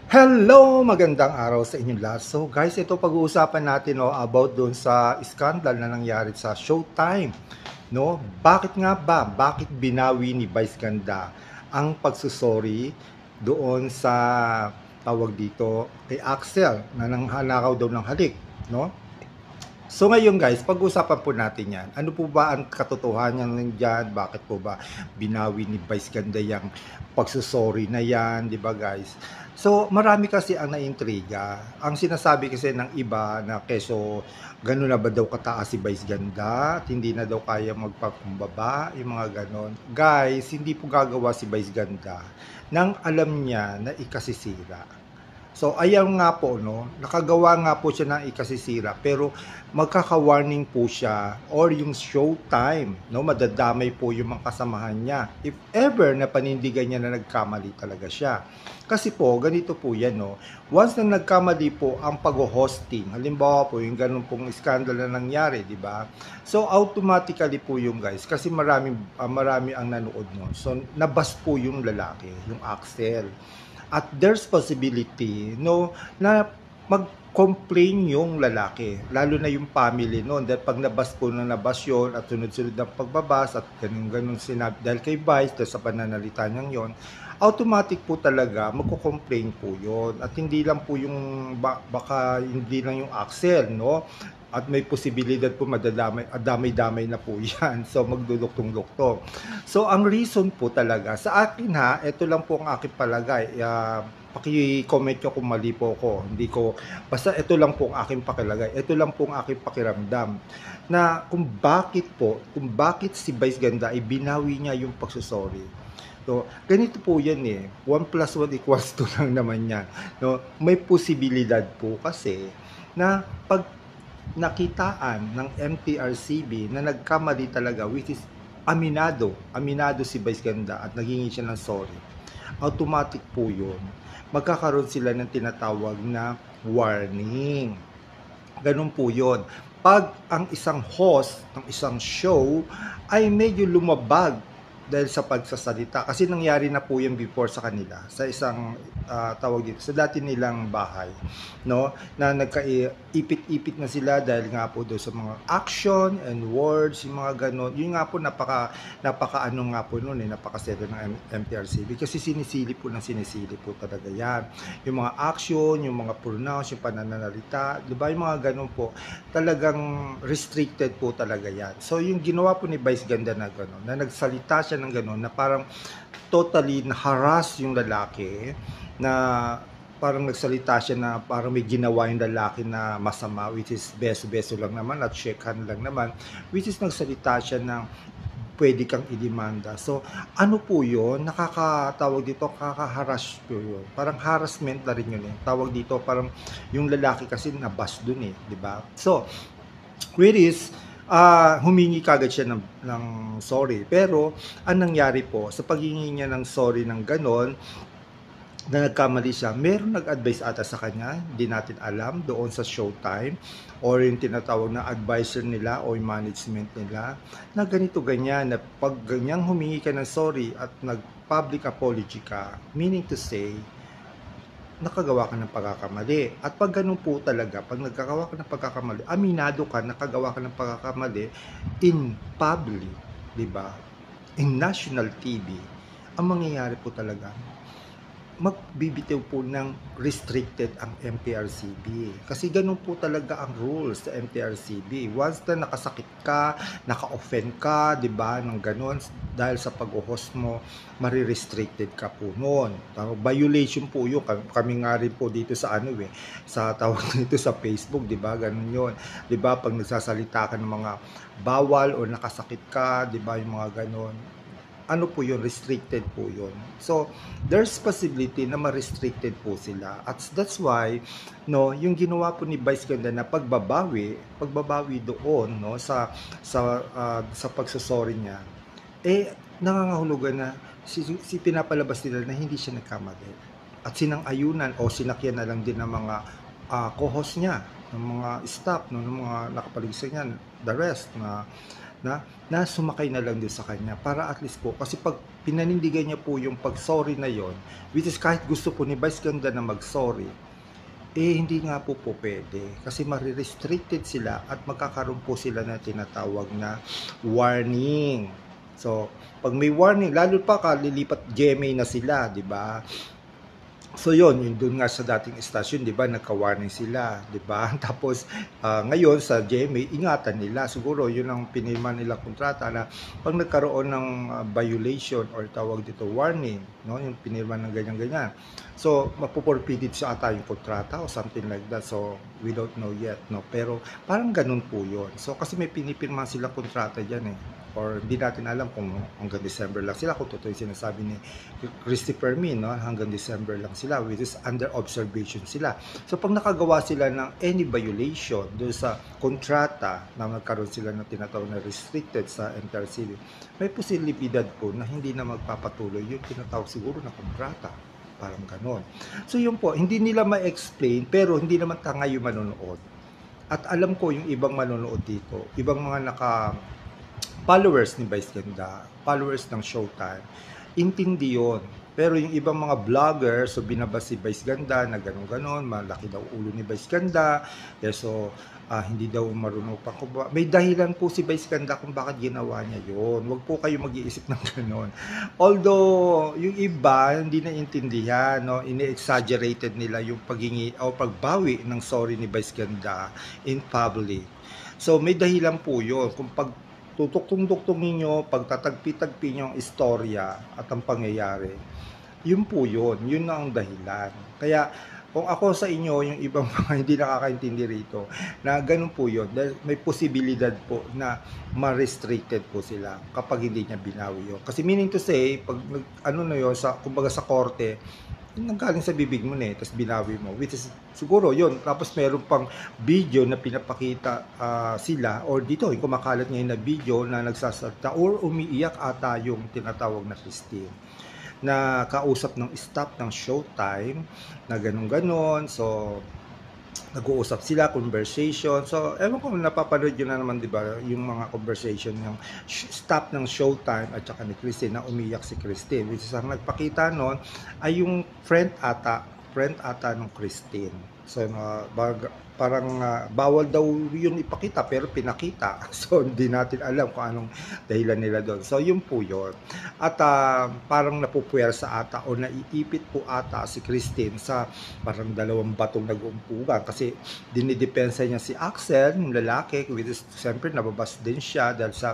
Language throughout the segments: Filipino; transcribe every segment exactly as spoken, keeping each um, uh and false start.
Hello! Magandang araw sa inyong lahat. So guys, ito pag-uusapan natin no, about doon sa scandal na nangyari sa Showtime. No? Bakit nga ba? Bakit binawi ni Vice Ganda ang pagsusori doon sa tawag dito kay Axel na nanghanakaw daw ng halik? No? So ngayon guys, pag-usapan po natin yan. Ano po ba ang katotohanan ng dyan? Bakit po ba binawi ni Vice Ganda yung pagsusori na yan? Di ba guys? So marami kasi ang naintriga. Ang sinasabi kasi ng iba na keso gano'n na ba daw kataas si Vice Ganda at hindi na daw kaya magpakumbaba, yung mga ganon. Guys, hindi po gagawa si Vice Ganda nang alam niya na ikasisira. So, ayan nga po, no, nakagawa nga po siya ng ikasisira, pero magkaka-warning po siya or yung Showtime, no, madadamay po yung mga kasamahan niya. If ever na panindigan niya na nagkamali talaga siya. Kasi po, ganito po yan, no, once na nagkamali po ang pag-hosting, halimbawa po yung ganun pong scandal na nangyari, di ba? So, automatically po yung guys, kasi marami, uh, marami ang nanood nun. So, nabas po yung lalaki, yung Axel. At there's possibility no na mag-complain yung lalaki, lalo na yung family noon, dahil pag nabas po na nabas yun at sunod-sunod ng pagbabas at ganun-ganun sinabi dahil kay Vice, dahil sa pananalita niyang yon, automatic po talaga magko-complain po yon. At hindi lang po yung baka hindi lang yung Axel, no, at may posibilidad po madadamay, damay-damay na po yan. So magduduktong-duktong. So ang reason po talaga, sa akin ha, ito lang po ang aking palagay. Uh, paki-comment nyo kung mali po ako. Hindi ko, basta ito lang po ang aking pakilagay. Ito lang po ang aking pakiramdam. Na kung bakit po, kung bakit si Vice Ganda ay binawi niya yung pagsusorry. So, ganito po yan eh. one plus one equals two lang naman yan. No? May posibilidad po kasi na pag nakitaan ng M T R C B na nagkamali talaga, which is aminado, aminado si Vice Ganda at naghingi siya ng sorry, automatic po yun. Magkakaroon sila ng tinatawag na warning. Ganun po yun. Pag ang isang host ng isang show ay medyo lumabag dahil sa pagsasalita, kasi nangyari na po yan before sa kanila sa isang uh, tawag dito sa dati nilang bahay, no, na nagkaipit-ipit na sila dahil nga po doon sa mga action and words, yung mga ganon. Yun nga po napaka napaka ano nga po noon eh, napaka-seven ng M T R C B kasi sinisili po ng sinisili po talaga yan, yung mga action, yung mga pronounce, yung pananalita, di ba, yung mga ganon po talagang restricted po talaga yan. So yung ginawa po ni Vice Ganda na ganon, na nagsalita siya ng gano'n, na parang totally na-harass yung lalaki, na parang nagsalita siya na parang may ginawa yung lalaki na masama, which is beso-beso lang naman at shake hand lang naman, which is nagsalita siya ng pwede kang idemanda. So, ano po yun? Nakakatawag dito, kaka-harass po yun. Parang harassment na rin yun eh. Tawag dito, parang yung lalaki kasi nabas dun eh, di ba? So, which is, Uh, humingi kagad siya ng, ng sorry. Pero, ang nangyari po, sa paghingi niya ng sorry ng ganon, na nagkamali siya, meron nag-advise ata sa kanya, hindi natin alam, doon sa Showtime, or yung tinatawag na advisor nila o yung management nila, na ganito ganyan, na pag ganyang humingi ka ng sorry at nag-public apology ka, meaning to say, nakagawa ka ng pagkakamali. At pag ganun po talaga, pag nagkagawa ka ng pagkakamali, aminado ka, nakagawa ka ng pagkakamali in public, di ba? In national T V, ang mangyayari po talaga, magbibitaw po ng restricted ang M T R C B. Kasi ganun po talaga ang rules sa M T R C B. Once na nakasakit ka, naka-offend ka, di ba, ng ganun, dahil sa pag-host mo, marirestricted ka po noon. Violation po yun. Kami nga rin po dito sa ano eh, sa tawag dito sa Facebook, di ba, ganun yun. Di ba, pag nagsasalita ka ng mga bawal o nakasakit ka, di ba, yung mga ganun, ano po yun, restricted po yun. So, there's possibility na ma-restricted po sila. At that's why, no, yung ginawa po ni Vice Ganda na pagbabawi, pagbabawi doon, no, sa sa uh, sa pagsusorry niya, eh nangangahulugan na si, si pinapalabas nila na hindi siya nagkamali. At sinang-ayunan o sinakyan na lang din ng mga uh, co-host niya. ng mga staff, no, ng mga nakapaligid sa kanya, the rest na na na sumakay na lang din sa kanya para at least po, kasi pag pinanindigan niya po yung pag-sorry na yon, which is kahit gusto po ni Vice Ganda na mag-sorry, eh hindi nga po po pwede kasi mare-restricted sila at magkakaroon po sila na tinatawag na warning. So, pag may warning, lalo pa kalilipat G M A na sila, di ba? So yon, yun doon nga sa dating estasyon, 'di ba, nagka-warning sila, 'di ba? Tapos ah, ngayon sa G M A, ingatan nila. Siguro yun ang pinirma nila kontrata na pag nagkaroon ng ah, violation or tawag dito warning, no, yung pinirma ng ganyan-ganyan. So mapoporfided sa ata yung kontrata o something like that. So we don't know yet, no. Pero parang ganun po yun. So kasi may pinipirma silang kontrata diyan eh. Or hindi natin alam kung hanggang December lang sila, kung totoo yung sinasabi ni Christopher Min, no? Hanggang December lang sila, which is under observation sila. So pag nakagawa sila ng any violation doon sa kontrata na magkaroon sila ng tinatawag na restricted sa entire city, may posibilidad po na hindi na magpapatuloy yung tinatawag siguro na kontrata. Parang ganon. So yun po, hindi nila ma-explain, pero hindi naman tanga yung manonood. At alam ko yung ibang manonood dito, ibang mga naka followers ni Vice Ganda, followers ng Showtime, intindi yun. Pero yung ibang mga vlogger, so binabas si Vice Ganda na gano'n-gano'n, malaki daw ulo ni Vice Ganda, eh, so ah, hindi daw marunong pa. May dahilan po si Vice Ganda kung bakit ginawa niya yun. Huwag po kayo mag-iisip ng gano'n. Although, yung iba, hindi na intindihan, no? Ini-exaggerated nila yung paghingi o pagbawi ng sorry ni Vice Ganda in public. So, may dahilan po yun. Kung pag tutuktong-tuktong ninyo, pagtatagpi-tagpi nyo ang istorya at ang pangyayari, yun po yun, yun na ang dahilan. Kaya, kung ako sa inyo, yung ibang mga hindi nakakaintindi rito, na ganun po yun, dahil may posibilidad po na ma-restricted po sila kapag hindi niya binawi yun. Kasi meaning to say, pag ano na yun, sa, kumbaga sa korte, nanggaling sa bibig mo na eh, tapos binawi mo, which is siguro yun. Tapos meron pang video na pinapakita uh, sila, or dito yung kumakalat ngayon na video na nagsasalta or umiiyak ata yung tinatawag na Christine, na kausap ng staff ng Showtime na ganun-ganon. So nag-uusap sila, conversation. So, ewan ko, napapanood yun na naman, di ba, yung mga conversation ng staff ng Showtime at saka ni Christine, na umiyak si Christine. Which is, ang nagpakita nun ay yung friend ata, friend ata ng Christine. So, uh, bag, parang uh, bawal daw yun ipakita, pero pinakita. So, hindi natin alam kung anong dahilan nila doon. So, yun po yun. At uh, parang napupuwersa ata o naiipit po ata si Christine sa parang dalawang batong nag-uumpugan. Kasi dinidepensa niya si Axel, yung lalaki, which is, siyempre, nababas din siya dahil sa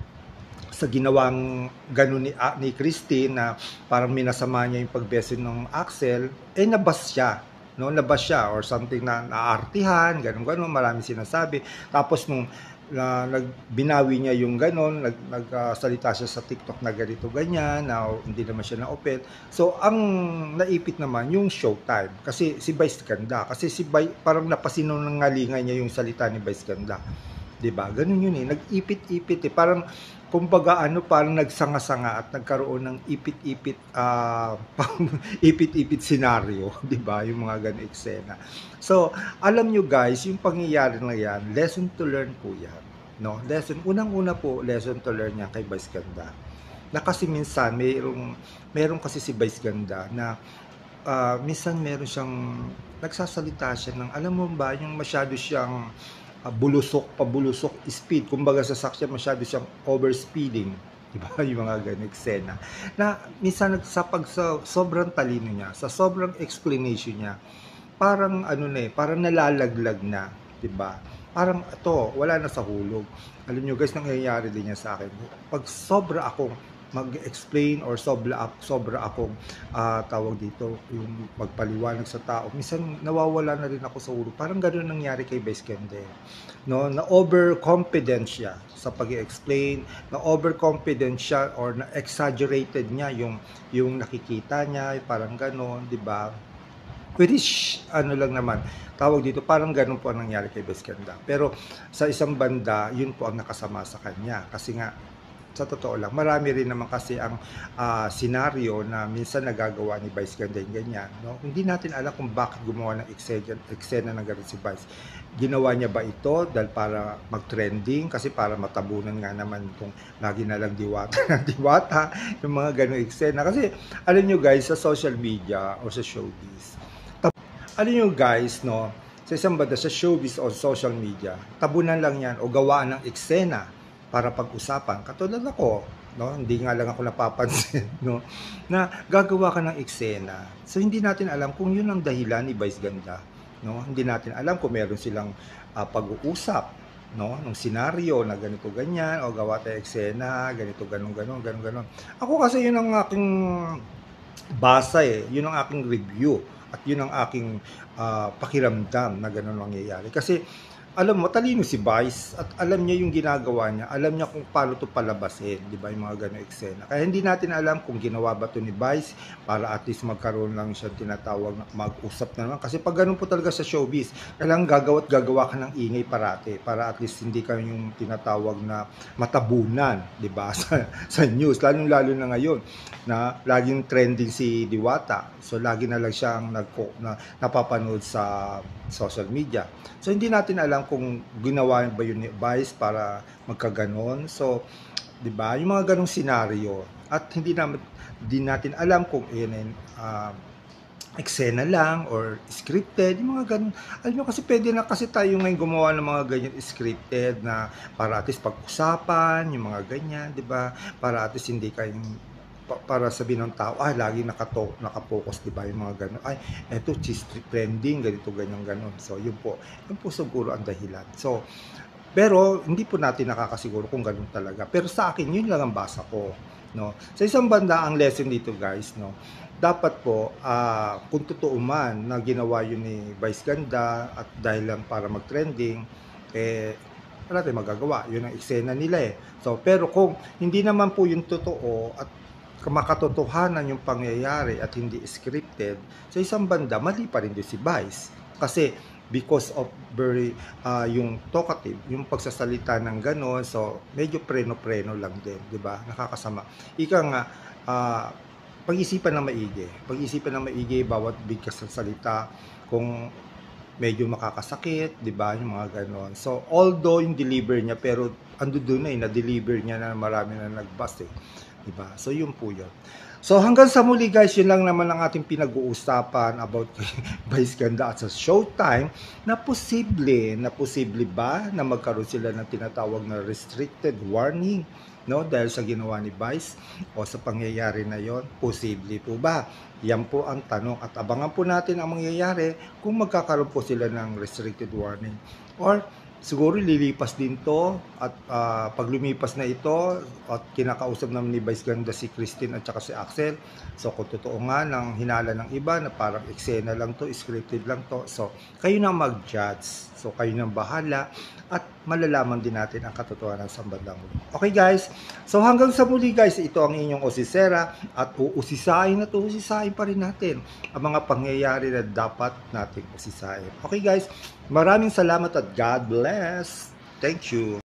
sa ginawang gano'n ni, uh, ni Christine na parang minasama niya yung pagbeso ng Axel, eh nabas siya. No, nabas siya or something na naartihan, ganun-ganun, marami sinasabi. Tapos nung na nagbinawi niya yung ganon, nag nagsalita uh, siya sa TikTok na ganito ganyan, na hindi naman siya na-open. So ang naipit naman yung Showtime kasi si Vice Ganda, kasi si Vice, parang napasinungalingan niya yung salita ni Vice Ganda. 'Di ba? Ganun yun eh, nag-ipit-ipit eh, parang kumbaga ano, parang nagsanga-sanga at nagkaroon ng ipit-ipit uh, ipit-ipit senaryo, 'di ba? Yung mga ganung eksena. So, alam nyo guys, yung pangyayari na yan, lesson to learn po yan, no? Lesson, unang-una po, lesson to learn yan kay Vice Ganda. Na kasi minsan, mayroong, mayroong kasi si Vice Ganda na uh, minsan meron siyang, nagsasalita siya ng, alam mo ba, yung masyado siyang uh, bulusok, pabulusok, speed. Kumbaga sa sakya, masyado siyang overspeeding. Diba? Yung mga ganung eksena. Na minsan, sa pag sa sobrang talino niya, sa sobrang explanation niya, parang ano na eh, parang nalalaglag na, 'di ba? Parang ito, wala na sa hulog. Alam niyo guys, nangyayari din yan sa akin. Pag sobra akong mag-explain or sobra sobra akong uh, tawag dito, yung magpaliwanag sa tao, minsan nawawala na rin ako sa ulo. Parang ganoon nangyari kay Vice Ganda. No, na overconfident siya sa pag-explain, na overconfident siya or na exaggerated niya yung yung nakikita niya, parang ganoon, 'di ba? Which ano lang naman, tawag dito, parang ganun po ang nangyari kay Vice Ganda. Pero sa isang banda, yun po ang nakasama sa kanya. Kasi nga, sa totoo lang, marami rin naman kasi ang ah, senaryo na minsan nagagawa ni Vice Ganda yung ganyan, no? Hindi natin alam kung bakit gumawa ng eksena, eksena ng ganun si Vice. Ginawa niya ba ito dahil para mag-trending? Kasi para matabunan nga naman itong lagi na lang diwata ng diwata, yung mga ganung eksena. Kasi alam nyo guys, sa social media o sa showbiz, tab- alam nyo guys, no, sa isang banda, sa showbiz o social media, tabunan lang yan o gawaan ng eksena para pag-usapan. Katulad ako, no, hindi nga lang ako napapansin, no, na gagawa ka ng eksena. So hindi natin alam kung yun ang dahilan ni Vice Ganda, no. Hindi natin alam kung meron silang ah, pag-uusap, no, ng senaryo na ganito ganyan o gawa tayo eksena, ganito ganon ganon ganon ganon. Ako kasi yun ang aking basa eh, yun ang aking review at yun ang aking ah, pakiramdam na ganun mangyayari. Kasi alam mo, talino si Vice at alam niya yung ginagawa niya. Alam niya kung paano to palabasin, di ba, yung mga ganong eksena. Kaya hindi natin alam kung ginawa ba to ni Vice para at least magkaroon lang siya tinatawag na mag-usap na naman. Kasi pag ganun po talaga sa showbiz, kailangan gagawa at gagawa ka ng ingay parate para at least hindi ka yung tinatawag na matabunan, di ba, sa, sa news. Lalo-lalo na ngayon na laging trending si Diwata. So lagi na lang siyang nagko, na, napapanood sa social media. So hindi natin alam kung ginawa ba yun ni Vice para magkaganon. So, 'di ba? Yung mga ganong senaryo at hindi naman din natin alam kung yun ay uh, eksena lang or scripted, yung mga ganun. Alam nyo, kasi pwede na kasi tayo ngayon gumawa ng mga ganyan scripted na para at least pag-usapan, yung mga ganyan, 'di ba? Para at least hindi kayong para sabihin ng tao, ah, lagi nakato, nakapokus, di ba, yung mga gano'n. Ay, eto, cheese trending, ganito, ganyan, gano'n. So, yun po. Yun po siguro ang dahilan. So, pero, hindi po natin nakakasiguro kung gano'n talaga. Pero sa akin, yun lang ang basa ko. No? Sa isang banda, ang lesson dito, guys, no, dapat po, uh, kung totoo man na ginawa yun ni Vice Ganda at dahil lang para mag-trending, eh, wala tayong magagawa. Yun ang eksena nila eh. So, pero kung hindi naman po yung totoo at makatotohanan yung pangyayari at hindi scripted, sa isang banda, mali pa rin din si Vice. Kasi because of very, uh, yung talkative, yung pagsasalita ng gano'n, so medyo preno-preno lang din, di ba? Nakakasama. Ika nga, uh, pag-isipan na maigi. Pag-isipan na maigi, bawat bigkas ng salita, kung medyo makakasakit, di ba? Yung mga gano'n. So, although yung deliver niya, pero ando doon na eh, na-deliver niya na marami na nag-bust eh. Diba? So, yun po yun. So, hanggang sa muli guys, yun lang naman ang ating pinag-uusapan about Vice Ganda at sa Showtime na posible, na posible ba na magkaroon sila ng tinatawag na restricted warning, no? Dahil sa ginawa ni Vice o sa pangyayari na yon, posible po ba? Yan po ang tanong at abangan po natin ang mangyayari kung magkakaroon po sila ng restricted warning or siguro lilipas din to at uh, pag lumipas na ito at kinakausap naman ni Vice Ganda si Christine at saka si Axel, so kung totoo nga ng hinala ng iba na parang eksena lang to, scripted lang to, so kayo na mag-judge, so kayo na bahala at malalaman din natin ang katotohanan sa bandang huli. Okay guys, so hanggang sa muli guys, ito ang inyong Osisera at uusisain at uusisain pa rin natin ang mga pangyayari na dapat nating usisain. Okay guys, maraming salamat at God bless. Thank you.